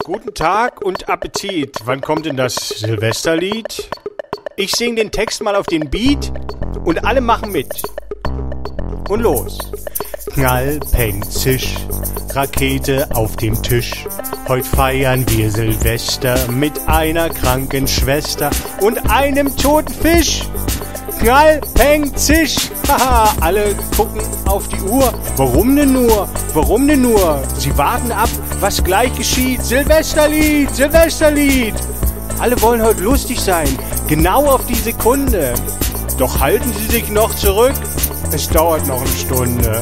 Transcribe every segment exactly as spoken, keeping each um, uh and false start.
Guten Tag und Appetit. Wann kommt denn das Silvesterlied? Ich sing den Text mal auf den Beat und alle machen mit. Und los. Knall, Peng, Zisch, Rakete auf dem Tisch. Heut feiern wir Silvester mit einer kranken Schwester und einem toten Fisch. Knall, Peng, Zisch. Haha, alle gucken auf die Uhr. Warum denn nur? Warum denn nur? Sie warten ab, was gleich geschieht. Silvesterlied, Silvesterlied. Alle wollen heute lustig sein. Genau auf die Sekunde. Doch halten Sie sich noch zurück. Es dauert noch eine Stunde.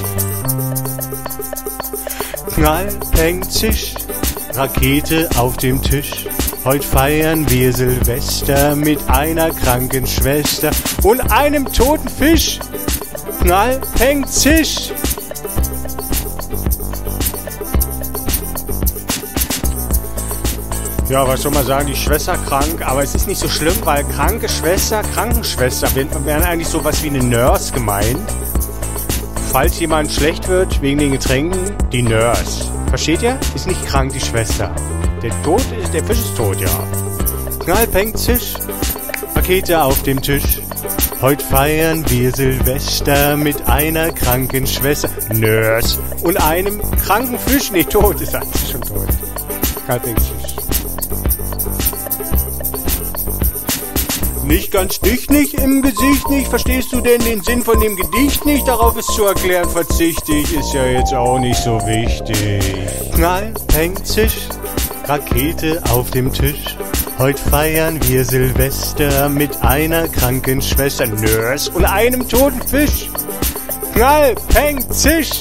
Knall, Peng, Zisch, Rakete auf dem Tisch. Heut feiern wir Silvester mit einer kranken Schwester und einem toten Fisch. Knall, Peng, Zisch. Ja, was soll man sagen, die Schwester krank, aber es ist nicht so schlimm, weil kranke Schwester, Krankenschwester wären eigentlich sowas wie eine Nurse gemeint. Falls jemand schlecht wird wegen den Getränken, die Nurse. Versteht ihr? Ist nicht krank, die Schwester. Der Tod ist, der Fisch ist tot, ja. Knall, Peng, Zisch, Rakete auf dem Tisch. Heut feiern wir Silvester mit einer kranken Schwester, Nurse, und einem kranken Fisch. Nee, tot ist eigentlich schon tot. Knall, Peng, Zisch. Nicht ganz dicht, nicht im Gesicht nicht. Verstehst du denn den Sinn von dem Gedicht nicht? Darauf es zu erklären verzichte ich, ist ja jetzt auch nicht so wichtig. Knall, Peng, Zisch, Rakete auf dem Tisch. Heut feiern wir Silvester mit einer kranken Schwester, Nurse, und einem toten Fisch. Knall, Peng, Zisch.